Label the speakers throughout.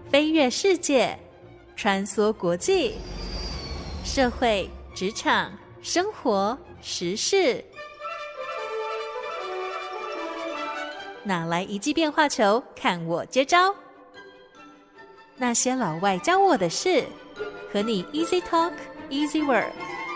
Speaker 1: 飞跃世界，穿梭国际，社会、职场、生活、时事，哪来一记变化球？看我接招！那些老外教我的事，和你 Easy Talk Easy Work。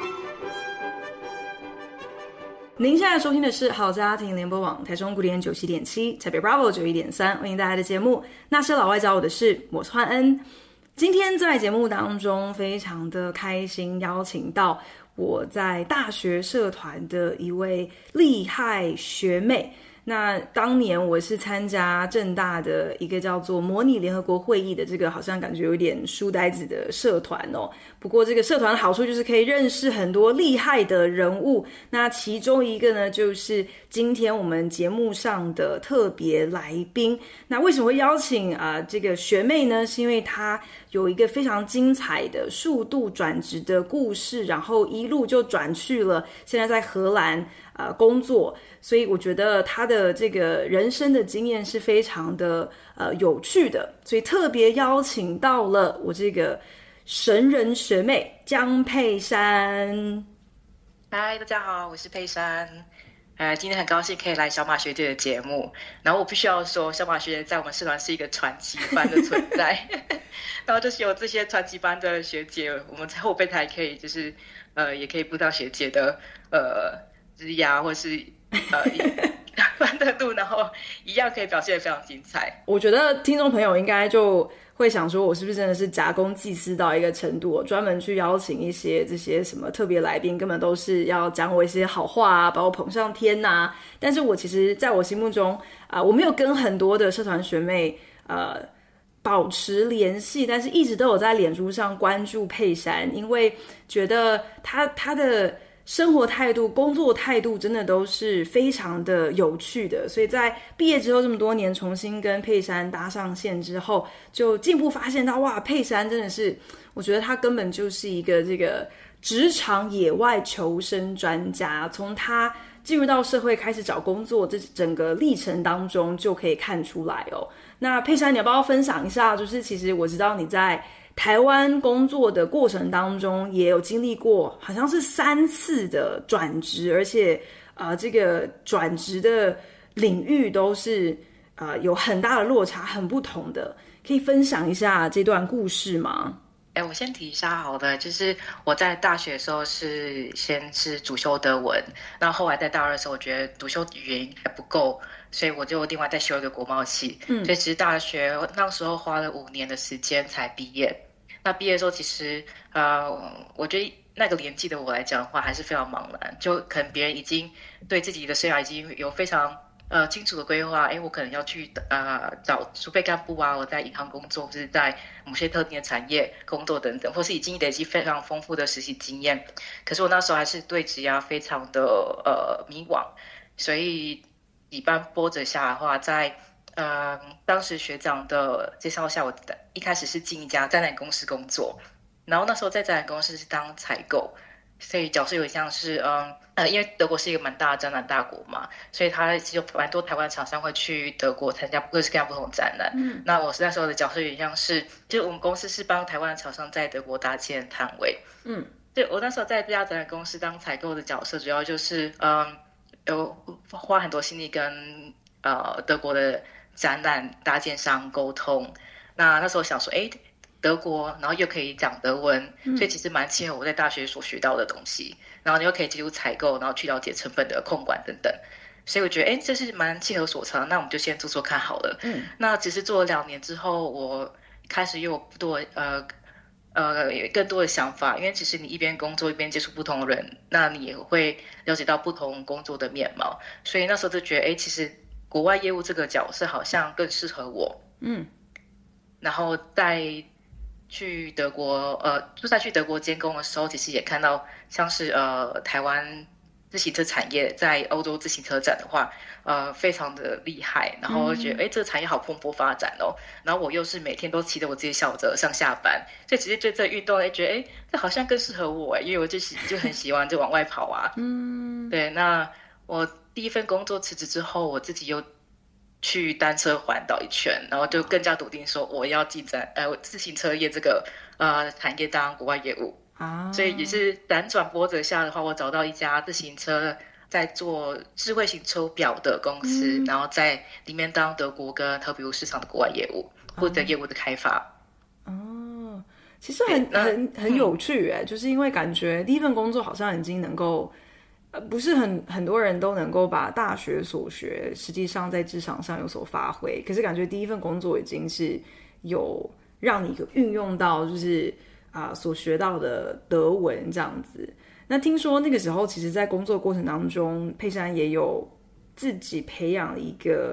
Speaker 2: 您现在收听的是好家庭联播网台中古典97.7，台北 Bravo 91.3，欢迎大家的节目《那些老外教我的事》，我是焕恩。今天在节目当中非常的开心，邀请到我在大学社团的一位厉害学妹。那当年我是参加政大的一个叫做模拟联合国会议的，这个好像感觉有点书呆子的社团哦。不过这个社团的好处就是可以认识很多厉害的人物，那其中一个呢就是今天我们节目上的特别来宾。那为什么会邀请这个学妹呢？是因为她有一个非常精彩的数度转职的故事，然后一路就转去了现在在荷兰工作，所以我觉得他的这个人生的经验是非常的有趣的，所以特别邀请到了我这个神人学妹江佩珊。
Speaker 3: 嗨，大家好，我是佩珊。今天很高兴可以来小马学姐的节目。然后我必须要说，小马学姐在我们社团是一个传奇般的存在。然后就是有这些传奇般的学姐，我们在后备台可以就是也可以步到学姐的职涯或是般的路，然后一样可以表现得非常精彩。
Speaker 2: 我觉得听众朋友应该就会想说，我是不是真的是假公济私到一个程度，我专门去邀请一些这些什么特别来宾，根本都是要讲我一些好话啊，把我捧上天啊。但是我其实在我心目中我没有跟很多的社团学妹保持联系，但是一直都有在脸书上关注佩珊，因为觉得她的生活态度、工作态度真的都是非常的有趣的，所以在毕业之后这么多年，重新跟佩珊搭上线之后，就进一步发现到，哇，佩珊真的是，我觉得她根本就是一个这个职场野外求生专家，从她进入到社会开始找工作这整个历程当中就可以看出来哦。那佩珊，你要不要分享一下？就是其实我知道你在台湾工作的过程当中也有经历过好像是3次的转职，而且这个转职的领域都是有很大的落差，很不同的，可以分享一下这段故事吗？
Speaker 3: 我先提一下好的，就是我在大学的时候先是主修德文，然后后来在大二的时候我觉得主修语言还不够，所以我就另外再修一个国贸系，所以其实大学那时候花了5年的时间才毕业。那毕业的时候其实我觉得那个年纪的我来讲的话还是非常茫然，就可能别人已经对自己的生涯已经有非常清楚的规划，我可能要去找储备干部啊，我在银行工作，或是在某些特定的产业工作等等，或是已经累积非常丰富的实习经验。可是我那时候还是对职涯非常的迷惘，所以几班波折下来的话，在当时学长的介绍下，我一开始是进一家展览公司工作，然后那时候在展览公司是当采购，所以角色有点像是因为德国是一个蛮大的展览大国嘛，所以他其实有蛮多台湾厂商会去德国参加各式各样不同的展览。那我那时候的角色有点像是，就是我们公司是帮台湾的厂商在德国搭建摊位。对，我那时候在这家展览公司当采购的角色，主要就是有花很多心力跟德国的展览搭建商沟通。那时候想说，德国，然后又可以讲德文，所以其实蛮契合我在大学所学到的东西。然后你又可以进入采购，然后去了解成本的控管等等。所以我觉得，这是蛮契合所长。那我们就先做做看好了。那只是做了2年之后，我开始有更多的想法，因为其实你一边工作一边接触不同的人，那你也会了解到不同工作的面貌。所以那时候就觉得，其实国外业务这个角色好像更适合我。然后在去德国监工的时候，其实也看到像是台湾自行车产业在欧洲自行车展的话，非常的厉害。然后觉得这个产业好蓬勃发展哦。然后我又是每天都骑着我自己小车上下班，所以其实对这个运动觉得这好像更适合我，因为我就很喜欢就往外跑啊。对，那我第一份工作辞职之后，我自己又去单车环岛一圈，然后就更加笃定说我要进自行车业这个产业当国外业务啊。所以也是辗转波折下的话，我找到一家自行车在做智慧型手表的公司，然后在里面当德国跟特别市场的国外业务或者业务的开发。
Speaker 2: 哦，其实很有趣就是因为感觉第一份工作好像已经能够。不是很多人都能够把大学所学实际上在职场上有所发挥，可是感觉第一份工作已经是有让你运用到就是所学到的德文这样子。那听说那个时候其实在工作过程当中，佩珊也有自己培养一个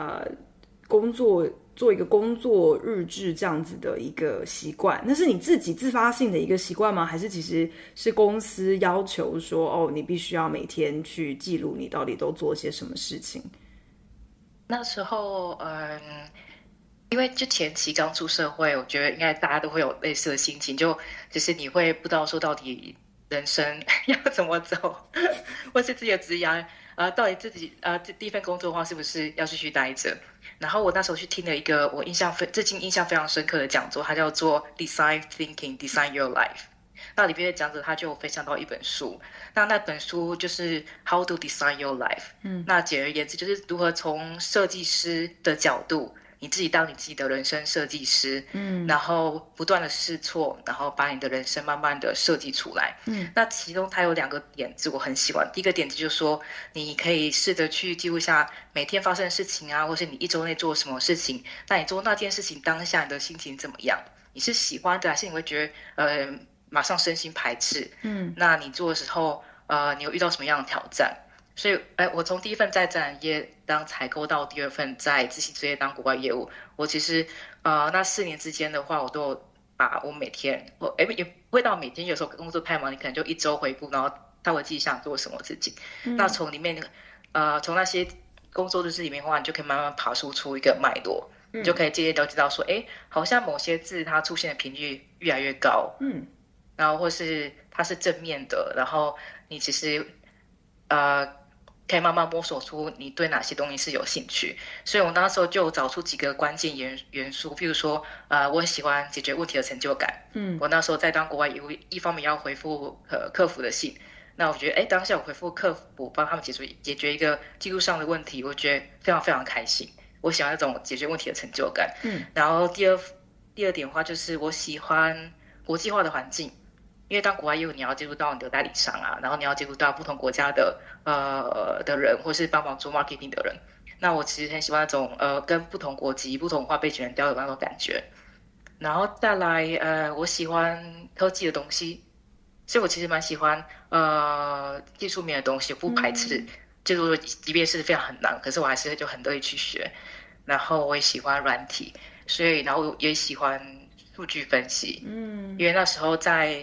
Speaker 2: 做一个工作日志这样子的一个习惯，那是你自己自发性的一个习惯吗？还是其实是公司要求说你必须要每天去记录你到底都做些什么事情？
Speaker 3: 那时候因为就前期刚出社会，我觉得应该大家都会有类似的心情，就是你会不知道说到底人生要怎么走，或是自己的职业到底自己第一份工作的话是不是要继续待着。然后我那时候去听了一个我至今印象非常深刻的讲座，它叫做 Design Thinking Design Your Life。 那里面的讲者他就分享到一本书，那本书就是 How to Design Your Life。那简而言之就是如何从设计师的角度，你自己当你自己的人生设计师，然后不断的试错，然后把你的人生慢慢的设计出来。那其中它有2个点子我很喜欢。第一个点子就是说，你可以试着去记录一下每天发生的事情或是你一周内做什么事情，那你做那件事情当下你的心情怎么样？你是喜欢的还是你会觉得马上身心排斥？那你做的时候你有遇到什么样的挑战？所以我从第一份在展览业当采购到第2份在自行车业当国外业务，我其实那4年之间的话，我都有把我每天也不会到每天，有时候工作太忙，你可能就1周回顾，然后稍微记一下做什么事情。那从里面从那些工作日志里面的话，你就可以慢慢爬梳出一个脉络，你就可以渐渐了解到说，好像某些字它出现的频率越来越高，然后或是它是正面的，然后你其实可以慢慢摸索出你对哪些东西是有兴趣。所以我那时候就找出几个关键元素，譬如说我很喜欢解决问题的成就感。我那时候在当国外业务，一方面要回复客服的信，那我觉得当下我回复客服帮他们解决一个技术上的问题，我觉得非常非常开心，我喜欢那种解决问题的成就感。然后第二点的话就是我喜欢国际化的环境，因为当国外业务你要接触到你的代理商然后你要接触到不同国家的人，或是帮忙做 marketing 的人。那我其实很喜欢那种跟不同国籍不同文化背景人交流的那种感觉。然后再来我喜欢科技的东西，所以我其实蛮喜欢技术面的东西，不排斥就是即便是非常很难，可是我还是就很乐意去学。然后我也喜欢软体，所以然后也喜欢数据分析。因为那时候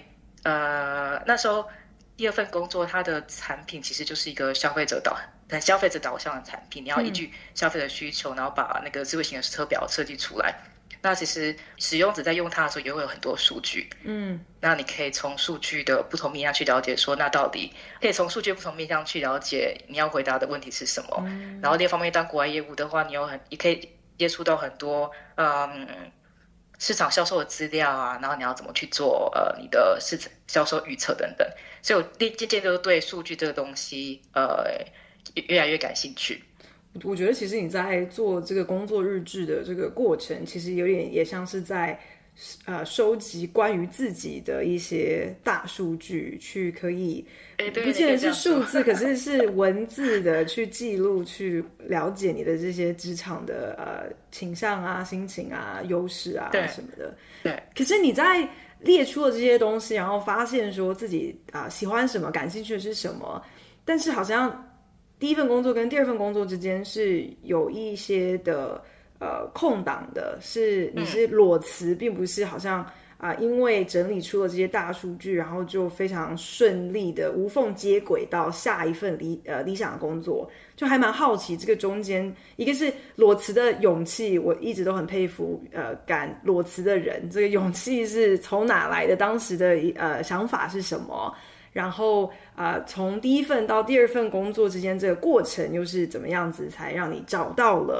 Speaker 3: 第2份工作，它的产品其实就是一个消费者导向的产品，你要依据消费者需求，然后把那个智慧型的车表设计出来。那其实使用者在用它的时候也会有很多数据，那你可以从数据的不同面向去了解说，那到底可以从数据的不同面向去了解你要回答的问题是什么。然后另一方面，当国外业务的话，你可以接触到很多市场销售的资料然后你要怎么去做你的市场销售预测等等。所以我渐渐就对数据这个东西越来越感兴趣。
Speaker 2: 我觉得其实你在做这个工作日志的这个过程，其实有点也像是在收集关于自己的一些大数据，去可以不见得是数字，可是是文字的去记录，去了解你的这些职场的倾向心情优势什么的。
Speaker 3: 对。
Speaker 2: 可是你在列出了这些东西，然后发现说自己喜欢什么，感兴趣的是什么，但是好像第一份工作跟第2份工作之间是有一些的空档的，是你是裸辞，并不是好像因为整理出了这些大数据，然后就非常顺利的无缝接轨到下一份理想的工作。就还蛮好奇这个中间，一个是裸辞的勇气，我一直都很佩服敢裸辞的人，这个勇气是从哪来的？当时的想法是什么？然后从第1份到第2份工作之间这个过程又是怎么样子，才让你找到了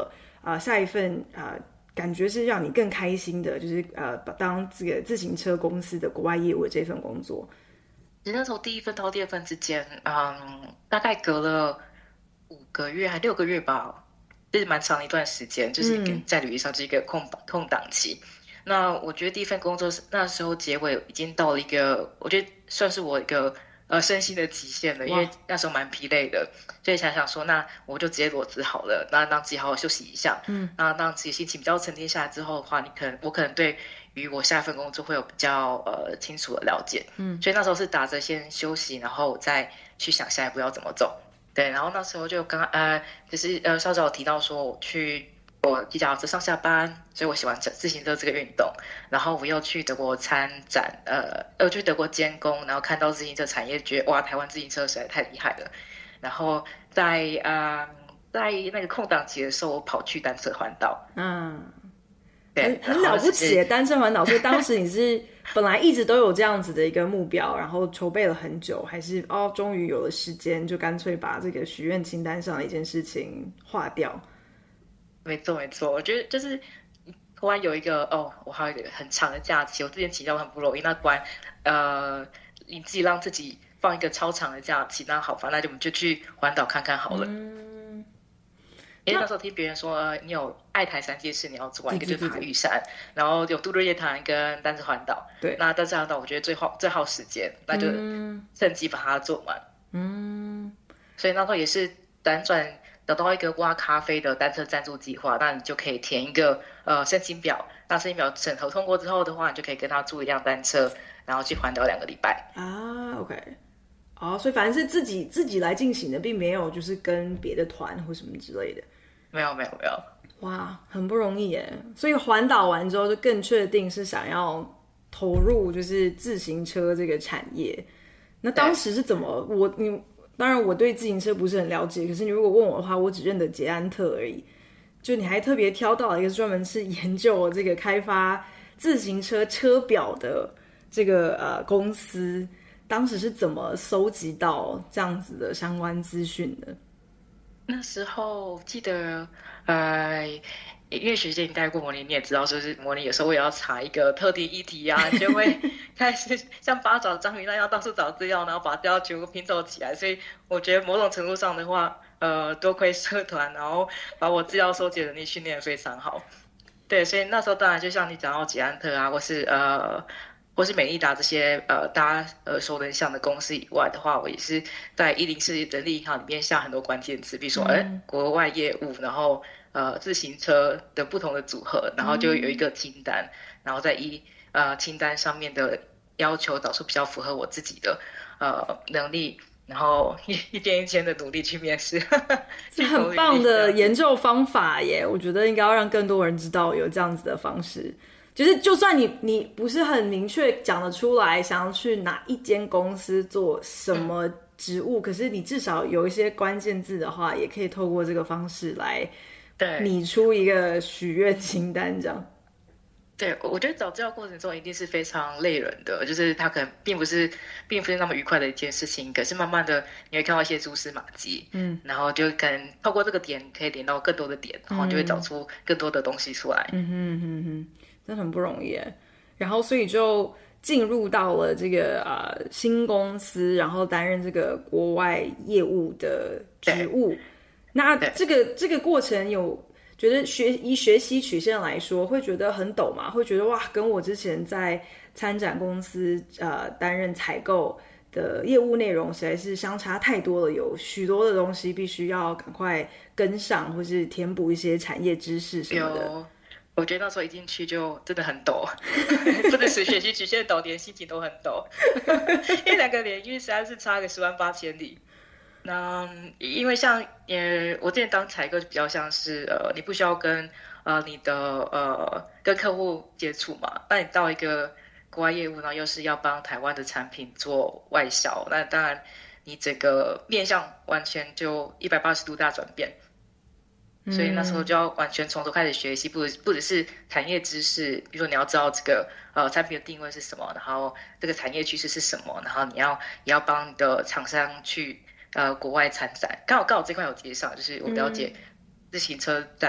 Speaker 2: 下一份感觉是让你更开心的，就是当这个自行车公司的国外业务的这份工作？
Speaker 3: 其实那时候第一份到第二份之间，大概隔了5个月还6个月吧，就是蛮长的一段时间，就是在履历上是一个空档期。那我觉得第一份工作那时候结尾已经到了一个，我觉得算是我一个身心的极限了，因为那时候蛮疲累的，所以想说，那我就直接裸辞好了，那让自己好好休息一下，那让自己心情比较沉淀下来之后的话，我可能对于我下一份工作会有比较清楚的了解，所以那时候是打着先休息，然后再去想下一步要怎么走，对，然后那时候就就是稍早有提到说我骑脚踏车上下班，所以我喜欢自行车这个运动。然后我又去德国参展，去德国监工，然后看到自行车产业，觉得哇，台湾自行车实在太厉害了。然后在那个空档期的时候，我跑去单车环岛。对，
Speaker 2: 很了不起耶，单车环岛。所以当时你是本来一直都有这样子的一个目标，然后筹备了很久，还是终于有了时间，就干脆把这个许愿清单上的一件事情划掉？
Speaker 3: 没错，我觉得就是突然有一个我还有一个很长的假期，我之前请假很不容易，那突然你自己让自己放一个超长的假期，那好吧，那我们就去环岛看看好了。因为那时候听别人说，你有爱台3件事你要做完，一个就是爬玉山，然后有渡日月潭跟单车环岛。
Speaker 2: 对，
Speaker 3: 那单车环岛我觉得最耗时间，那就趁机把它做完。所以那时候也是辗转找到一个挖咖啡的单车赞助计划，那你就可以填一个申请表，那申请表审核通过之后的话，你就可以跟他租一辆单车，然后去环岛2个礼拜。
Speaker 2: OK， 所以反正是自己来进行的，并没有就是跟别的团或什么之类的。
Speaker 3: 没有。
Speaker 2: 哇，很不容易耶！所以环岛完之后，就更确定是想要投入就是自行车这个产业。那当时是怎么？当然我对自行车不是很了解，可是你如果问我的话，我只认得捷安特而已。就你还特别挑到了一个专门是研究这个开发自行车车表的这个公司，当时是怎么搜集到这样子的相关资讯的？
Speaker 3: 那时候记得因为学姐你带过模拟，你也知道，就是模拟有时候我也要查一个特定议题啊，就会开始像八爪章鱼那样到处找资料，然后把资料全部拼凑起来。所以我觉得某种程度上的话，多亏社团，然后把我资料收集能力训练得非常好。对，所以那时候当然就像你讲到捷安特啊，或是美利达这些大家耳熟能详的公司以外的话，我也是在104人力银行里面下很多关键词，比如说国外业务，然后自行车的不同的组合，然后就有一个清单，然后在清单上面的要求找出比较符合我自己的能力，然后一天一天的努力去面试。
Speaker 2: 是很棒的研究方法耶！我觉得应该要让更多人知道有这样子的方式。就是就算你不是很明确讲得出来想要去哪一间公司做什么职务，可是你至少有一些关键字的话，也可以透过这个方式来拟出一个许愿清单这样。
Speaker 3: 对，我觉得找资料过程中一定是非常累人的，就是它可能并不是那么愉快的一件事情，可是慢慢的你会看到一些蛛丝马迹，然后就可能透过这个点可以连到更多的点，然后就会找出更多的东西出来。
Speaker 2: 真的很不容易耶。然后所以就进入到了这个新公司，然后担任这个国外业务的职务。那这个过程有觉得以学习曲线来说，会觉得很陡吗？会觉得哇，跟我之前在参展公司担任采购的业务内容实在是相差太多了，有许多的东西必须要赶快跟上，或是填补一些产业知识什么的。
Speaker 3: 我觉得那时候一进去就真的很抖，真的是学习曲线陡，连心情都很陡，因为2个领域实在是差个10万8千里。那因为像我之前当采购就比较像是你不需要跟你的跟客户接触嘛，那你到一个国外业务呢，又是要帮台湾的产品做外销，那当然你整个面向完全就180度大转变。所以那时候就要完全从头开始学习，不只是产业知识，比如说你要知道这个产品的定位是什么，然后这个产业趋势是什么，然后也要帮你的厂商去国外参展。刚好这块有介绍，就是我了解自行车展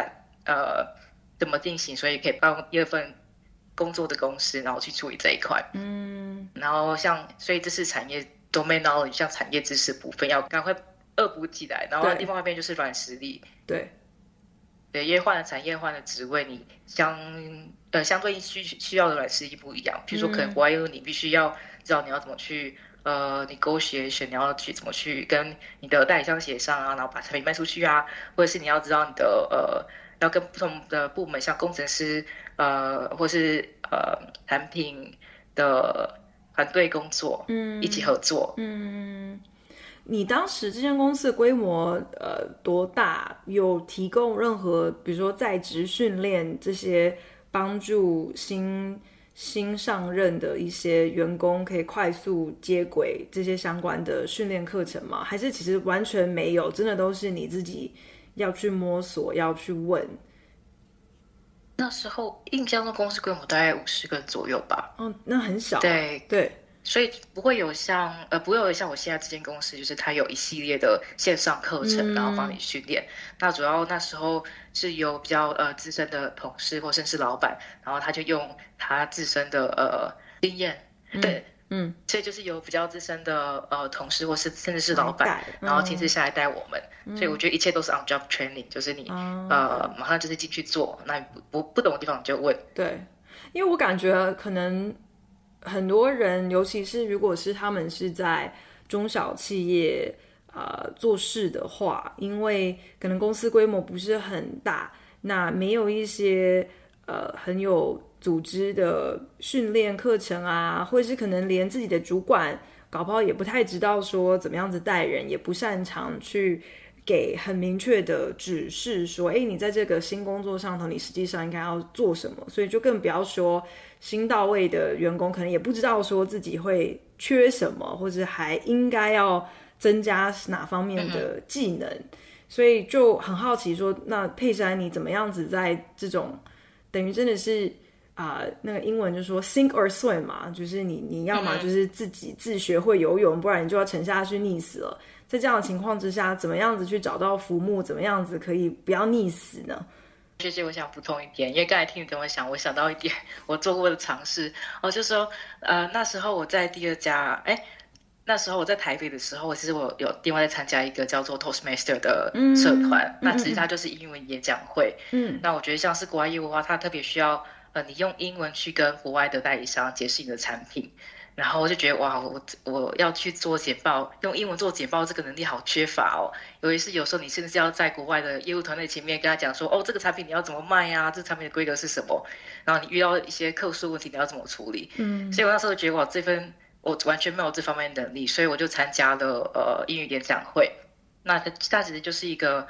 Speaker 3: 怎么进行，所以可以帮第二份工作的公司，然后去处理这一块。然后所以这是产业 domain knowledge， 像产业知识部分要赶快恶补起来。然后另外一边就是软实力，
Speaker 2: 对，
Speaker 3: 因为换了产业换了职位，你相对需要的软实力不一样。比如说可能国外你必须要知道你要怎么去negotiation， 你要去怎么去跟你的代理商协商啊，然后把产品卖出去啊，或者是你要知道你的要跟不同的部门，像工程师或是产品的团队工作，一起合作。
Speaker 2: 你当时这间公司的规模多大？有提供任何比如说在职训练这些帮助新上任的一些员工可以快速接轨这些相关的训练课程吗？还是其实完全没有，真的都是你自己要去摸索要去问？
Speaker 3: 那时候印象中公司规模大概50个人左右吧。
Speaker 2: 那很小。
Speaker 3: 对，所以不会有像我现在这间公司，就是它有一系列的线上课程，然后帮你训练。那主要那时候是有比较资深的同事或甚至老板，然后他就用他自身的经验，对。所以就是有比较资深的同事或是甚至是老板，然后亲自下来带我们。所以我觉得一切都是 on job training， 就是你马上就是进去做，那你不懂的地方你就问。
Speaker 2: 对，因为我感觉可能很多人，尤其是如果是他们是在中小企业做事的话，因为可能公司规模不是很大，那没有一些很有组织的训练课程啊，或者是可能连自己的主管搞不好也不太知道说怎么样子带人，也不擅长去给很明确的指示说你在这个新工作上头你实际上应该要做什么，所以就更不要说新到位的员工可能也不知道说自己会缺什么，或者还应该要增加哪方面的技能。所以就很好奇说，那佩珊你怎么样子在这种等于真的是那个英文就说 sink or swim 嘛，就是你要嘛就是自己自学会游泳，不然你就要沉下去溺死了。在这样的情况之下，怎么样子去找到浮木，怎么样子可以不要溺死呢？
Speaker 3: 学姐，我想补充一点，因为刚才听你这么想，我想到一点我做过的尝试就是说那时候我在第二家那时候我在台北的时候，其实我有另外在参加一个叫做 Toastmaster 的社团，那其实它就是英文演讲会。那我觉得像是国外业务的话，它特别需要你用英文去跟国外的代理商解释你的产品。然后我就觉得哇，我要去做简报，用英文做简报这个能力好缺乏哦。尤其是有时候你甚至要在国外的业务团队前面跟他讲说，这个产品你要怎么卖啊？这个产品的规格是什么？然后你遇到一些客诉问题，你要怎么处理？所以我那时候觉得哇，我完全没有这方面的能力，所以我就参加了英语演讲会。那它其实就是一个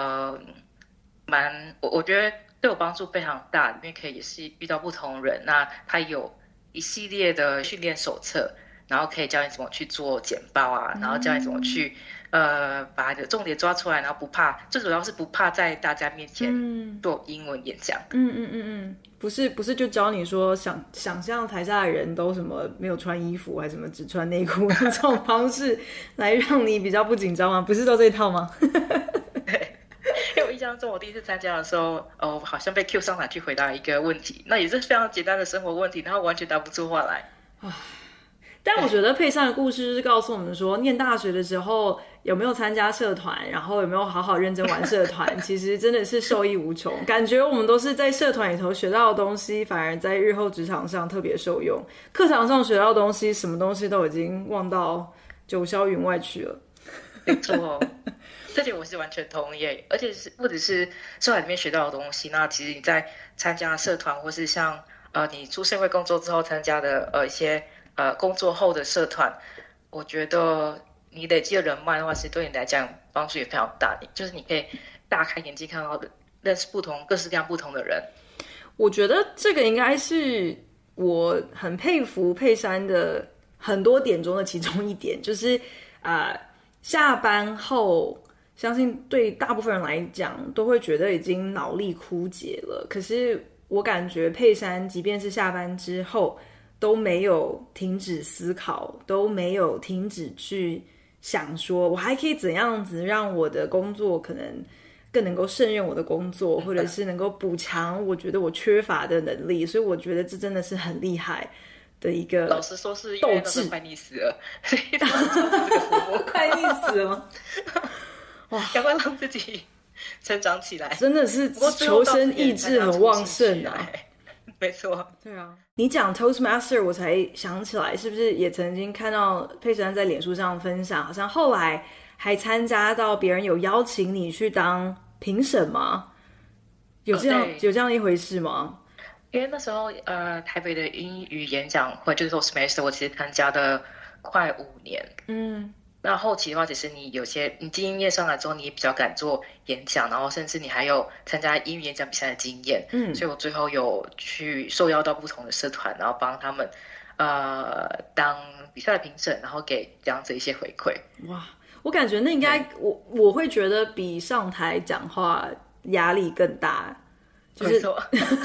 Speaker 3: 我觉得对我帮助非常大，因为可以也是遇到不同人，那它有一系列的训练手册，然后可以教你怎么去做简报啊，然后教你怎么去把你的重点抓出来，然后不怕，最主要是不怕在大家面前做英文演讲。
Speaker 2: 不是就教你说想象台下的人都什么没有穿衣服还是什么只穿内裤这种方式来让你比较不紧张吗？不是都这一套吗？
Speaker 3: 因为我印象中我第一次参加的时候好像被 Q 上台去回答一个问题，那也是非常简单的生活问题，然后完全答不出话来。
Speaker 2: 但我觉得佩珊的故事是告诉我们说，念大学的时候有没有参加社团，然后有没有好好认真玩社团其实真的是受益无穷。感觉我们都是在社团里头学到的东西，反而在日后职场上特别受用。课堂上学到的东西，什么东西都已经忘到九霄云外去了。
Speaker 3: 没错，这点我是完全同意。而且不只是社团里面学到的东西，那其实你在参加社团，或是像你出社会工作之后参加的一些工作后的社团，我觉得你累积的人脉的话，其实对你来讲帮助也非常大。就是你可以大开眼界，看到认识各式各样不同的人。
Speaker 2: 我觉得这个应该是我很佩服佩珊的很多点中的其中一点，就是下班后相信对大部分人来讲都会觉得已经脑力枯竭了，可是我感觉佩珊即便是下班之后都没有停止思考，都没有停止去想说我还可以怎样子让我的工作可能更能够胜任我的工作，或者是能够补强我觉得我缺乏的能力，所以我觉得这真的是很厉害的一个斗志。
Speaker 3: 老实说是因为那时候快溺死了，所以他们做这个服务
Speaker 2: 快溺死了吗？
Speaker 3: 哇，赶快让自己成长起来，
Speaker 2: 真的是求生意志很旺盛啊！
Speaker 3: 没错，
Speaker 2: 对啊。你讲 Toastmaster， 我才想起来，是不是也曾经看到佩珊在脸书上分享，好像后来还参加到别人有邀请你去当评审吗？有这样一回事吗？
Speaker 3: 因为那时候台北的英语演讲会就是 Toastmaster， 我其实参加了快5年。那后期的话，其实你经验上来之后，你也比较敢做演讲，然后甚至你还有参加英语演讲比赛的经验。所以我最后有去受邀到不同的社团，然后帮他们当比赛的评审，然后给这样子一些回馈。
Speaker 2: 哇，我感觉那应该我会觉得比上台讲话压力更大，就是
Speaker 3: 没错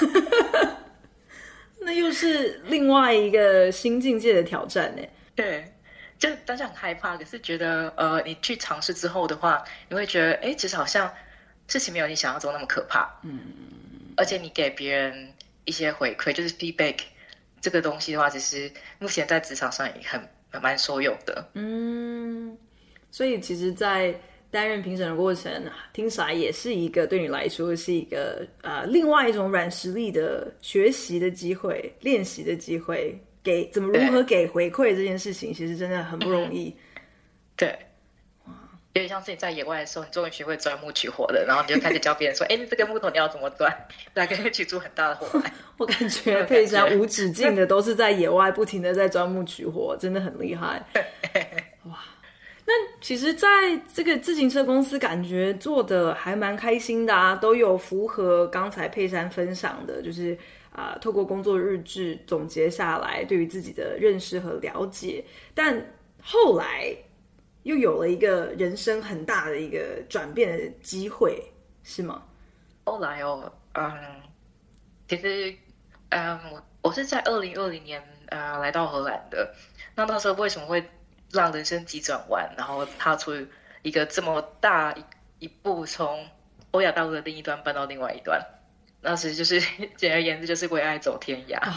Speaker 2: 那又是另外一个新境界的挑战呢。
Speaker 3: 对。就当时很害怕，可是觉得你去尝试之后的话，你会觉得其实好像事情没有你想象中那么可怕。而且你给别人一些回馈，就是 feedback 这个东西的话，其实目前在职场上也蛮受用的。
Speaker 2: 所以其实在担任评审的过程，听起来也是一个对你来说是一个另外一种软实力的学习的机会、练习的机会。如何给回馈这件事情，其实真的很不容易。
Speaker 3: 对，有点像是你在野外的时候，你终于学会钻木取火了，然后你就开始教别人说：“你这个木头你要怎么钻，来跟取出很大的火来。”
Speaker 2: 我感觉佩珊无止境的都是在野外不停的在钻木取火，真的很厉害。哇，那其实在这个自行车公司感觉做的还蛮开心的啊，都有符合刚才佩珊分享的，就是透过工作日志总结下来对于自己的认识和了解，但后来又有了一个人生很大的一个转变的机会，是吗？
Speaker 3: 后来其实我是在2020年来到荷兰的。那时候为什么会让人生急转弯，然后踏出一个这么大一步，从欧亚大陆的另一端搬到另外一端？那时就是简而言之，就是为爱走天涯。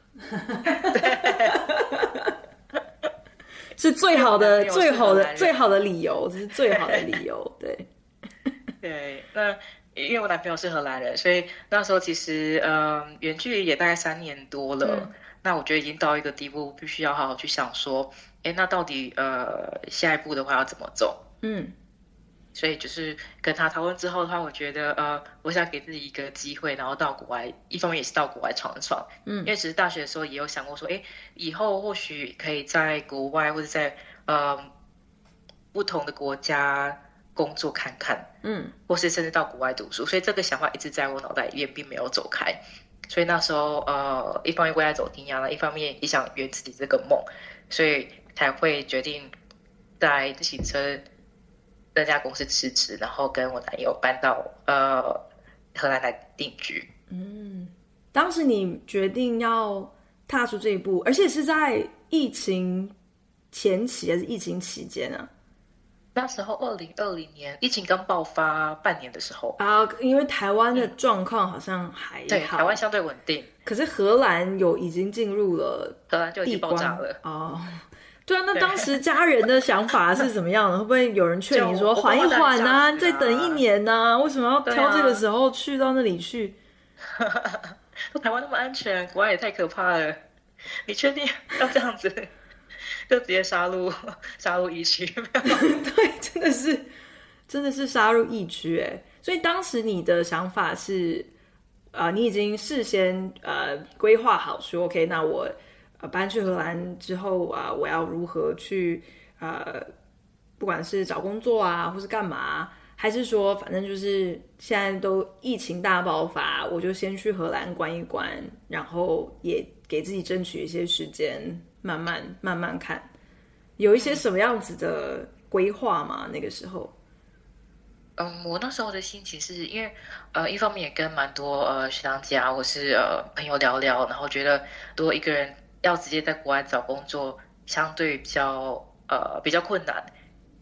Speaker 2: 是最好的理由，这是最好的理由。对，
Speaker 3: 对。那因为我男朋友是荷兰人，所以那时候其实远距离也大概3年多了。那我觉得已经到一个地步，必须要好好去想说，那到底下一步的话要怎么走？所以就是跟他讨论之后的话，我觉得我想给自己一个机会，然后到国外，一方面也是到国外闯一闯。因为其实大学的时候也有想过说，以后或许可以在国外或者在不同的国家工作看看，或是甚至到国外读书。所以这个想法一直在我脑袋里面，并没有走开。所以那时候一方面为爱走天涯了，一方面也想圆自己这个梦，所以才会决定在自行车那家公司辞职，然后跟我男友搬到荷兰来定居。
Speaker 2: 当时你决定要踏出这一步，而且是在疫情前期还是疫情期间啊？
Speaker 3: 那时候2020年疫情刚爆发半年的时候
Speaker 2: 因为台湾的状况好像还好，
Speaker 3: 对，台湾相对稳定，
Speaker 2: 可是荷兰已经进入了
Speaker 3: 荷兰就已经爆炸了
Speaker 2: 对啊，那当时家人的想法是怎么样的？会不会有人劝你说缓一缓啊，再等1年啊？为什么要挑这个时候去到那里去？
Speaker 3: 台湾那么安全，国外也太可怕了，你确定要这样子？就直接杀入疫区。
Speaker 2: 对，真的是杀入疫区所以当时你的想法是你已经事先规划好说 OK， 那我搬去荷兰之后我要如何去不管是找工作或是干嘛，还是说反正就是现在都疫情大爆发，我就先去荷兰关一关，然后也给自己争取一些时间，慢慢看，有一些什么样子的规划吗？那个时候？
Speaker 3: 我那时候的心情是因为一方面也跟蛮多学长姐或是朋友聊聊，然后觉得如果一个人要直接在国外找工作，相对比较困难。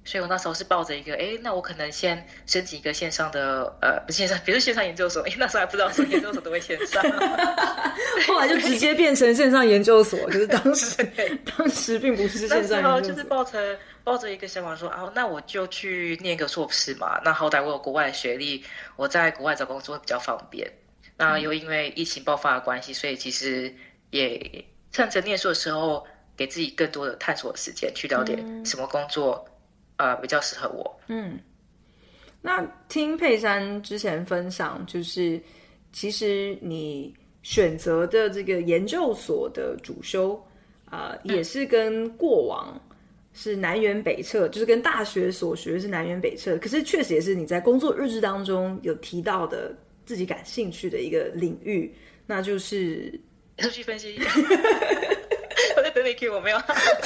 Speaker 3: 所以我那时候是抱着一个，那我可能先申请一个线上的，不是线上，比如线上研究所，那时候还不知道说研究所都会线上，
Speaker 2: 后来就直接变成线上研究所，就是当时并不是线上研究所，
Speaker 3: 那时候就是抱着一个想法说，那我就去念个硕士嘛，那好歹我有国外的学历，我在国外找工作会比较方便。那又因为疫情爆发的关系，所以其实也趁着念书的时候，给自己更多的探索的时间，去了解什么工作比较适合我。
Speaker 2: 那听佩珊之前分享，就是其实你选择的这个研究所的主修也是跟过往是南辕北辙，就是跟大学所学是南辕北辙，可是确实也是你在工作日志当中有提到的自己感兴趣的一个领域，那就是
Speaker 3: 数据分析。我在等你 Q 我没有。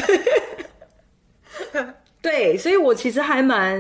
Speaker 2: 对，所以我其实还蛮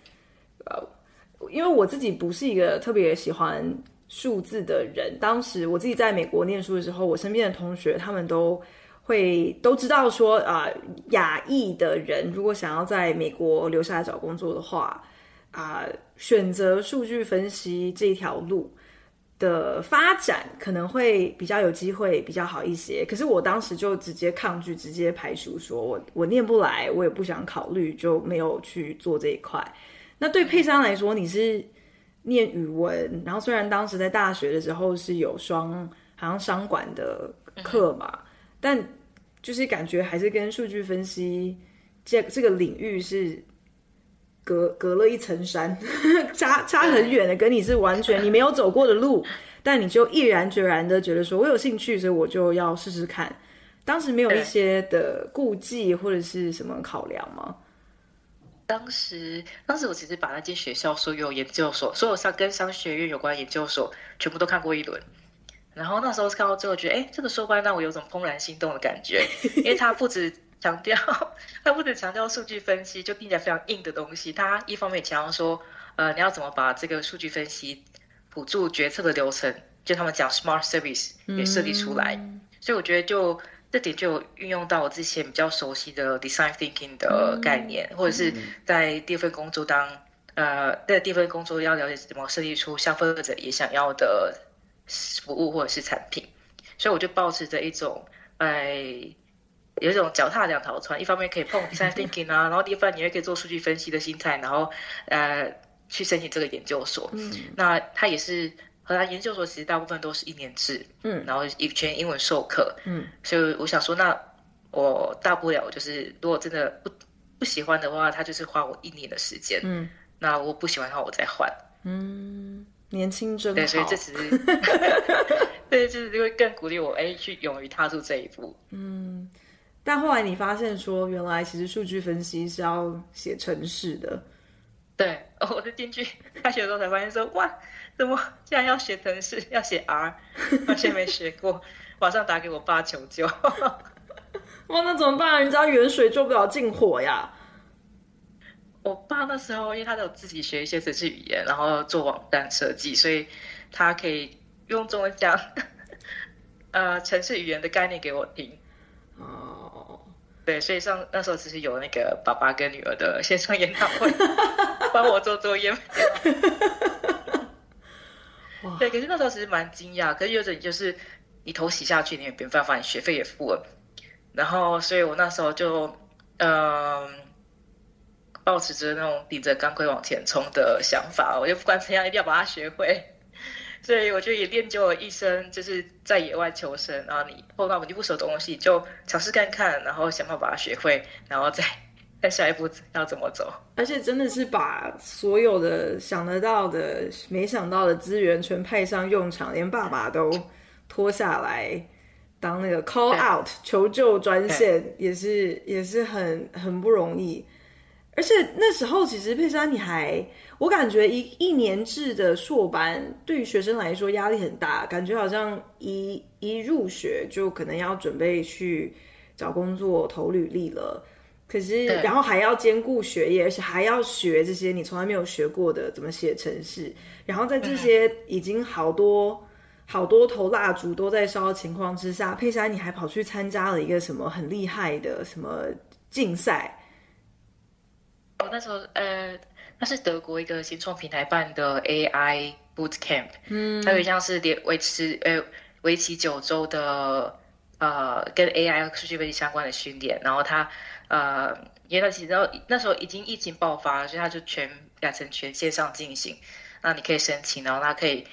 Speaker 2: 因为我自己不是一个特别喜欢数字的人，当时我自己在美国念书的时候，我身边的同学他们都知道说亚裔的人如果想要在美国留下来找工作的话选择数据分析这条路的发展可能会比较有机会，比较好一些。可是我当时就直接抗拒，直接排除，说我念不来，我也不想考虑，就没有去做这一块。那对佩珊来说，你是念语文，然后虽然当时在大学的时候是有好像商管的课嘛，但就是感觉还是跟数据分析这个领域是隔了一层山，差很远的，跟你是完全你没有走过的路，但你就毅然决然的觉得说我有兴趣，所以我就要试试看。当时没有一些的顾忌或者是什么考量吗？
Speaker 3: 当时我其实把那间学校所有研究所，所有跟商学院有关研究所全部都看过一轮。然后那时候看到最后觉得，这个硕班让我有种怦然心动的感觉，因为它不止强调数据分析，就听起来非常硬的东西。它一方面强调说，你要怎么把这个数据分析辅助决策的流程，就他们讲 smart service 给设计出来。所以我觉得这点就有运用到我之前比较熟悉的 design thinking 的概念，或者是在第二份工作在第二份工作要了解怎么设计出消费者也想要的服务或者是产品。所以我就抱持着一种有一种脚踏两条船，一方面可以碰 design thinking 然后第二方面你也可以做数据分析的心态，然后去申请这个研究所。那它也是荷兰研究所，其实大部分都是1年制，然后全英文授课，所以我想说，那我大不了就是如果真的不喜欢的话，他就是花我1年的时间，那我不喜欢的话我再换。
Speaker 2: 年轻真好。
Speaker 3: 对，所以这只是对，就是会更鼓励我去勇于踏出这一步。
Speaker 2: 但后来你发现说，原来其实数据分析是要写程式的。
Speaker 3: 对，我就进去大学的时候才发现说，哇，怎么竟然要写程式，要写 R， 完全没学过，马上打给我爸求救。
Speaker 2: 哇，那怎么办？人家远水救不了近火呀。
Speaker 3: 我爸那时候因为他有自己学一些程式语言，然后做网站设计，所以他可以用中文讲程式语言的概念给我听。对，所以那时候其实有那个爸爸跟女儿的线上研讨会，帮我做作业。对，可是那时候其实蛮惊讶，可是有种就是你头洗下去，你也没办法，你学费也付了，然后所以我那时候就抱持着那种顶着钢盔往前冲的想法，我就不管怎样一定要把它学会。所以我觉得也练就了一生，就是在野外求生，然后你碰到你不熟的东西就尝试看看，然后想办法把它学会，然后再下一步要怎么走。
Speaker 2: 而且真的是把所有的想得到的没想到的资源全派上用场，连爸爸都拖下来当那个 call out 求救专线，也是很不容易。而且那时候其实佩珊我感觉一年制的硕班对于学生来说压力很大，感觉好像一入学就可能要准备去找工作投履历了，可是然后还要兼顾学业，而且还要学这些你从来没有学过的怎么写程式，然后在这些已经好多头蜡烛都在烧的情况之下，佩珊你还跑去参加了一个什么很厉害的什么竞赛。
Speaker 3: 我那时候那是德国一个新创平台办的 AI Boot Camp，它有点像是为期9周的跟 AI 数据分析相关的训练，然后它因为它其实那时候已经疫情爆发了，所以它就改成全线上进行。那你可以申请，然后它可以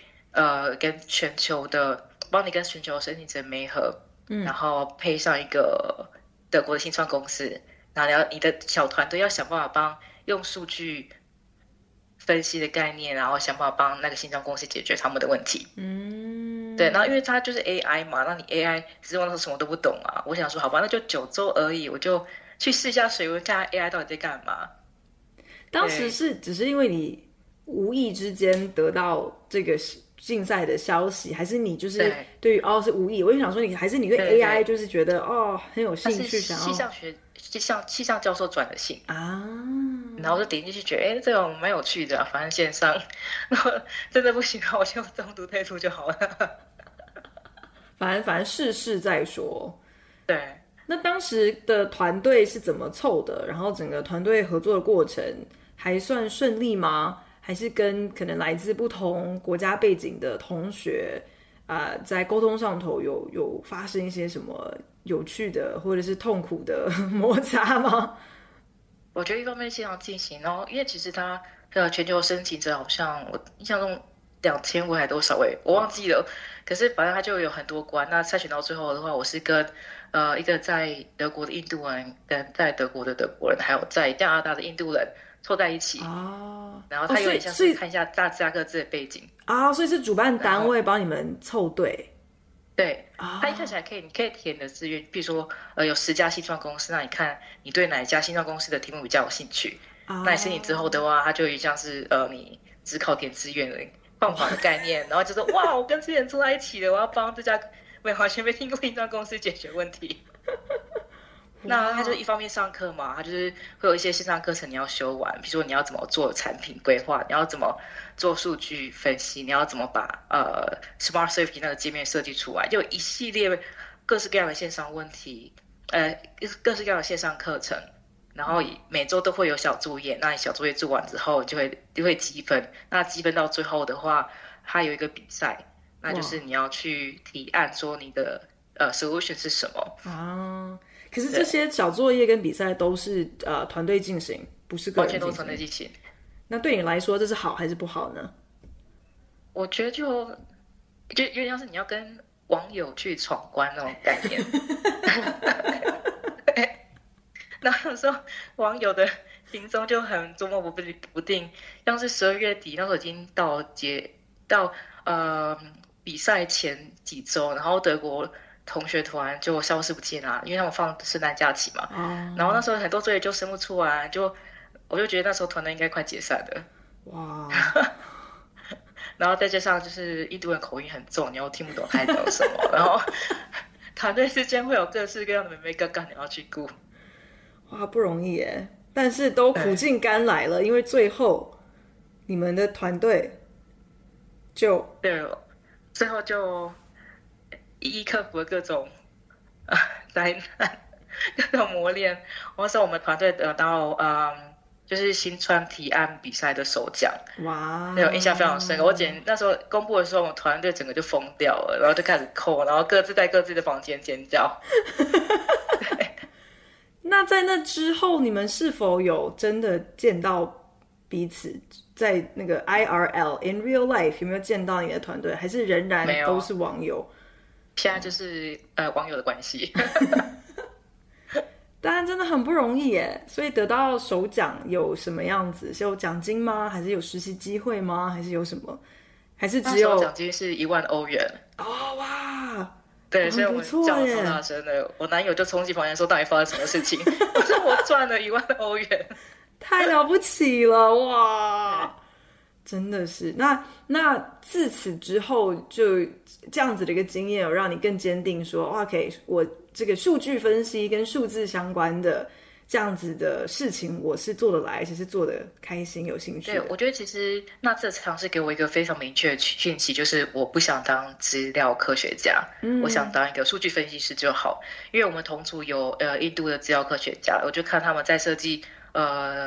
Speaker 3: 帮你跟全球申请者媒合，然后配上一个德国的新创公司，然后你的小团队要想办法帮用数据分析的概念，然后想办法帮那个新创公司解决他们的问题。对，然后因为它就是 AI 嘛，那你 AI 其实我那时候什么都不懂啊，我想说好吧，那就9周而已，我就去试一下水温，看看 AI 到底在干嘛。
Speaker 2: 当时只是因为你无意之间得到这个竞赛的消息，还是你就是对于是无意？我就想说还是你对 AI 就是觉得很有兴趣，想要
Speaker 3: 气象教授转的信啊，然后我就点进去觉得这种蛮有趣的，反正线上，然后真的不行我就中途退出就好了。
Speaker 2: 反正试试再说。
Speaker 3: 对，
Speaker 2: 那当时的团队是怎么凑的？然后整个团队合作的过程还算顺利吗？还是跟可能来自不同国家背景的同学在沟通上头有发生一些什么有趣的或者是痛苦的摩擦吗？
Speaker 3: 我觉得一方面线上进行，然后因为其实它全球申请者好像我印象中2000位还多少位我忘记了，可是反正它就有很多关。那筛选到最后的话，我是跟一个在德国的印度人，跟在德国的德国人，还有在加拿大的印度人凑在一起然后他有点像是看一下大家各自的背景
Speaker 2: 所以是主办单位帮你们凑对。
Speaker 3: 对，他一开始你可以填的志愿，比如说有10家新创公司，那你看你对哪一家新创公司的题目比较有兴趣那你申请之后的话，它就有点像是你只考填志愿的放榜的概念，然后就说哇，我跟这些人坐在一起了，我要帮这家完全没听过新创公司解决问题。那他就一方面上课嘛，他就是会有一些线上课程你要修完，比如说你要怎么做产品规划，你要怎么做数据分析，你要怎么把Smart Safety 那个界面设计出来，就一系列各式各样的线上问题，各式各样的线上课程，然后每周都会有小作业，那你小作业做完之后就会积分，那积分到最后的话，它有一个比赛，那就是你要去提案说你的solution 是什么
Speaker 2: 可是这些小作业跟比赛都是团队进行，不是个人进行，
Speaker 3: 完全都是团队进行。
Speaker 2: 那对你来说，这是好还是不好呢？
Speaker 3: 我觉得就有点像是你要跟网友去闯关那种概念。然后有时候网友的行踪就很捉摸不定，像是12月底那时候已经到比赛前几周，然后德国同学团就消失不见了，因为他们放圣诞假期嘛。然后那时候很多作业就生不出来，我就觉得那时候团队应该快解散了。哇！然后再加上就是印度人口音很重，你又听不懂他在讲什么，然后团队之间会有各式各样的妹妹嘎嘎你要去顾。
Speaker 2: 哇，不容易耶！但是都苦尽甘来了，因为最后你们的团队
Speaker 3: 最后就一一克服了各种灾难、各种磨练。那时候我们团队得到就是新川提案比赛的首奖。哇！对，我印象非常深刻。那时候公布的时候，我们团队整个就疯掉了，然后就开始扣，然后各自在各自的房间尖叫。
Speaker 2: 那在那之后，你们是否有真的见到彼此？在那个 IRL in real life 有没有见到你的团队？还是仍然都是网友？
Speaker 3: 现在就是网友的关系。
Speaker 2: 当然真的很不容易耶。所以得到首奖有什么样子？是有奖金吗？还是有实习机会吗？还是有什么？还是只有
Speaker 3: 奖金是1万欧元？
Speaker 2: 哇！
Speaker 3: 对，所以我们叫得超大声的，我男友就冲进房间说：“到底发生什么事情？”我说：“我赚了1万欧元，
Speaker 2: 太了不起了哇！”真的是。那自此之后，就这样子的一个经验，有让你更坚定说：“哇，可以，我这个数据分析跟数字相关的这样子的事情，我是做得来，而且是做得开心、有兴趣的。”
Speaker 3: 对，我觉得其实那这尝试给我一个非常明确的讯息，就是我不想当资料科学家，我想当一个数据分析师就好。因为我们同组有印度的资料科学家，我就看他们在设计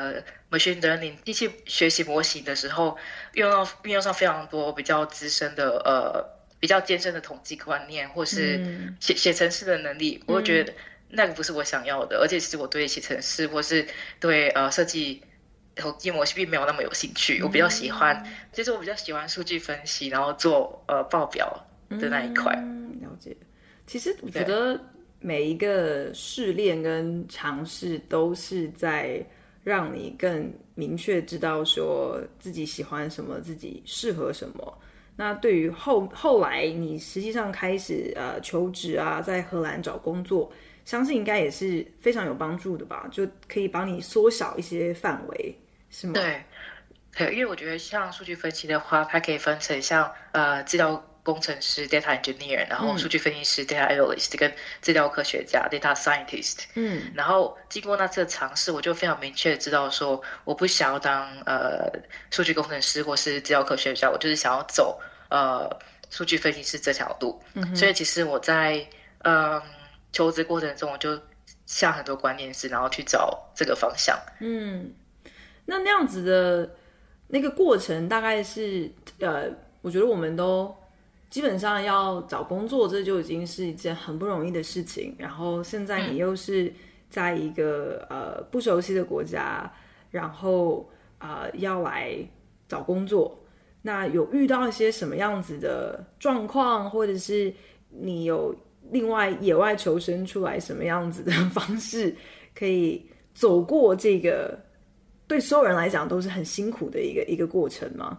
Speaker 3: machine learning 机器学习模型的时候，运用上非常多比较资深的比较艰深的统计观念，或是写程式的能力，我会觉得那个不是我想要的，而且其实我对写程式或是对设计统计模型并没有那么有兴趣，我比较喜欢，其实我比较喜欢数据分析，然后做报表的那一块。
Speaker 2: 了解。其实我觉得每一个试炼跟尝试都是在让你更明确知道说自己喜欢什么，自己适合什么。那对于后来你实际上开始求职啊，在荷兰找工作，相信应该也是非常有帮助的吧？就可以帮你缩小一些范围，是吗？
Speaker 3: 对，因为我觉得像数据分析的话，它可以分成像资料工程师 data engineer， 然后数据分析师 data analyst 跟资料科学家 data scientist。然后经过那次的尝试，我就非常明确知道说，我不想要当数据工程师或是资料科学家，我就是想要走数据分析师这条路。所以其实我在求职过程中，我就下很多关键字，然后去找这个方向。
Speaker 2: 那样子的那个过程大概是我觉得我们都基本上要找工作，这就已经是一件很不容易的事情。然后现在你又是在一个不熟悉的国家，然后要来找工作，那有遇到一些什么样子的状况，或者是你有另外野外求生出来什么样子的方式，可以走过这个对所有人来讲都是很辛苦的一个过程吗？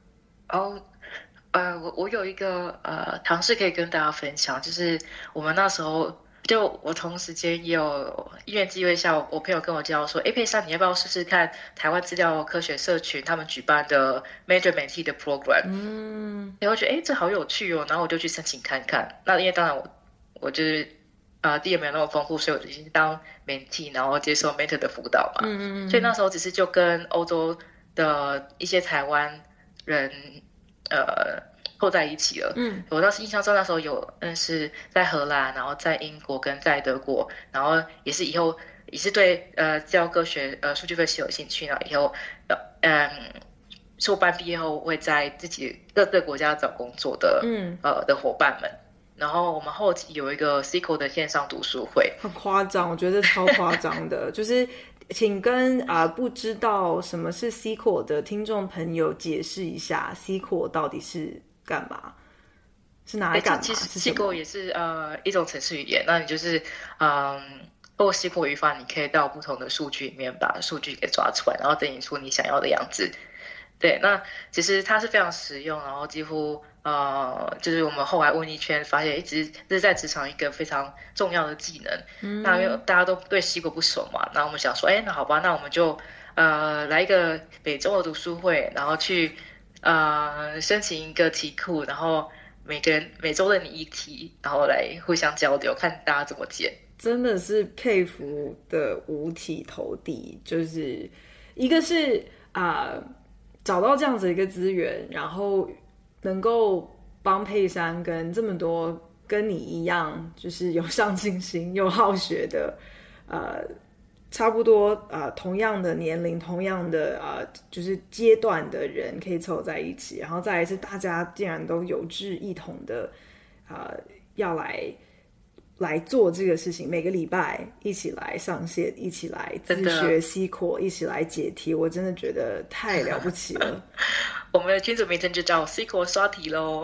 Speaker 3: 我有一个尝试可以跟大家分享，就是我们那时候就我同时间也有因缘机会下，我朋友跟我介绍说，佩珊你要不要试试看台湾资料科学社群他们举办的 Major Mentee 的 program？然后觉得这好有趣哦，然后我就去申请看看。那因为当然我就是第一没有那么丰富，所以我就先当 Mentee， 然后接受 Mentor 的辅导嘛。所以那时候只是就跟欧洲的一些台湾人凑在一起了。我当时印象中那时候有认识在荷兰，然后在英国跟在德国，然后也是以后也是对资料科学数据分析有兴趣，然后以后硕班毕业后会在自己各个国家找工作的的伙伴们。然后我们后期有一个 SQL 的线上读书会，
Speaker 2: 很夸张，我觉得超夸张的。就是请跟不知道什么是 SQL 的听众朋友解释一下 SQL 到底是干嘛，是拿来干嘛？
Speaker 3: 其实 SQL 也是一种程式语言，那你就是透过 SQL 语法，你可以到不同的数据里面把数据给抓出来，然后整理出你想要的样子。对，那其实它是非常实用，然后几乎就是我们后来问一圈，发现这是在职场一个非常重要的技能。那因为大家都对 SQL 不熟嘛，那我们想说，那好吧，那我们就来一个北周的读书会，然后去申请一个题库，然后每周的你一题，然后来互相交流，看大家怎么解。
Speaker 2: 真的是佩服的五体投地，就是一个是找到这样子一个资源，然后能够帮佩珊跟这么多跟你一样就是有上进心又好学的差不多同样的年龄同样的就是阶段的人可以凑在一起，然后再来是大家竟然都有志一同的要来做这个事情，每个礼拜一起来上线，一起来自学 SQL， 一起来解题，我真的觉得太了不起了。
Speaker 3: 我们的群组名称就叫 SQL 刷题咯。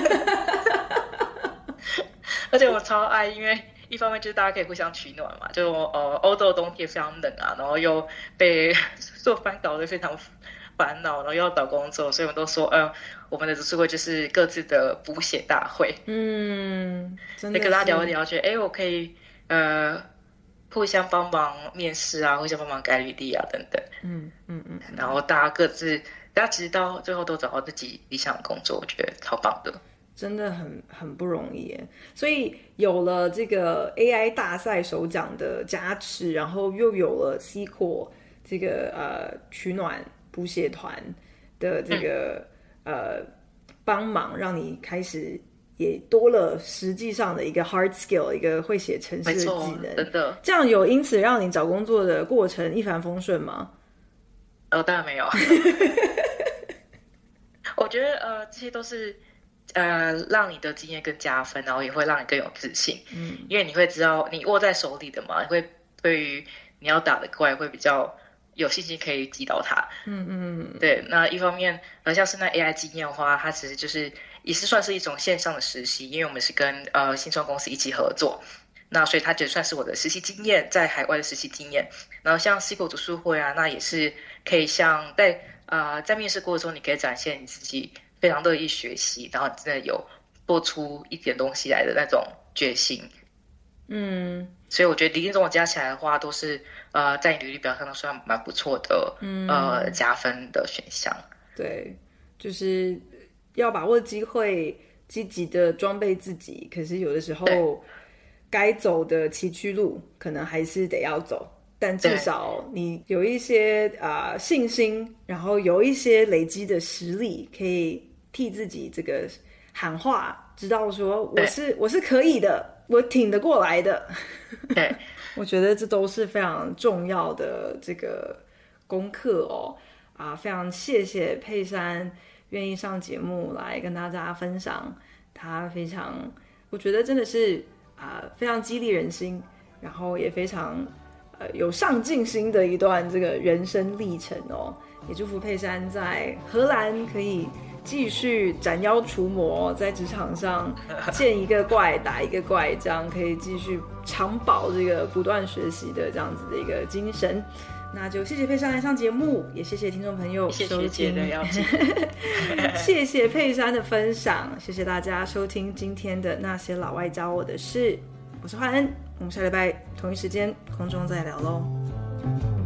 Speaker 3: 而且我超爱，因为一方面就是大家可以互相取暖嘛，就欧洲的冬天非常冷啊，然后又被做班搞得非常烦恼，然后又要找工作，所以我们都说我们的读书会就是各自的补写大会。
Speaker 2: 真的
Speaker 3: 跟大家聊一聊，觉得我可以互相帮忙面试啊，互相帮忙改履历啊等等。然后大家其实到最后都找到自己理想的工作，我觉得超棒的。
Speaker 2: 真的很不容易耶，所以有了这个 AI 大赛首奖的加持，然后又有了 SQL 这个取暖补写团的这个帮忙，让你开始也多了实际上的一个 hard skill， 一个会写程式的技能。
Speaker 3: 真的，
Speaker 2: 这样有因此让你找工作的过程一帆风顺吗？
Speaker 3: 当然没有。我觉得这些都是让你的经验更加分，然后也会让你更有自信。因为你会知道你握在手里的嘛，你会对于你要打的怪会比较有信心可以击倒它。对。那一方面像是那 AI 经验的话，它其实就是也是算是一种线上的实习，因为我们是跟新创公司一起合作，那所以它就算是我的实习经验，在海外的实习经验。然后像 SQL 读书会啊，那也是可以像在面试过的时候，你可以展现你自己非常乐意学习，然后真的有做出一点东西来的那种决心。所以我觉得零零总总加起来的话，都是在你履历表上都算蛮不错的加分的选项。
Speaker 2: 对，就是要把握机会，积极的装备自己。可是有的时候该走的崎岖路，可能还是得要走。但至少你有一些信心，然后有一些累积的实力，可以替自己这个喊话，知道说我是可以的，我挺得过来的。
Speaker 3: 对，
Speaker 2: 我觉得这都是非常重要的这个功课哦。非常谢谢佩珊愿意上节目来跟大家分享，他非常，我觉得真的是非常激励人心，然后也非常有上进心的一段这个人生历程哦。也祝福佩珊在荷兰可以继续斩妖除魔，在职场上见一个怪打一个怪，这样可以继续长保这个不断学习的这样子的一个精神。那就谢谢佩珊来上节目，也谢谢听众朋友收听。
Speaker 3: 谢谢学姐的邀请。
Speaker 2: 谢谢佩珊的分享，谢谢大家收听今天的那些老外教我的事。我是焕恩，我们下礼拜同一时间空中再聊咯。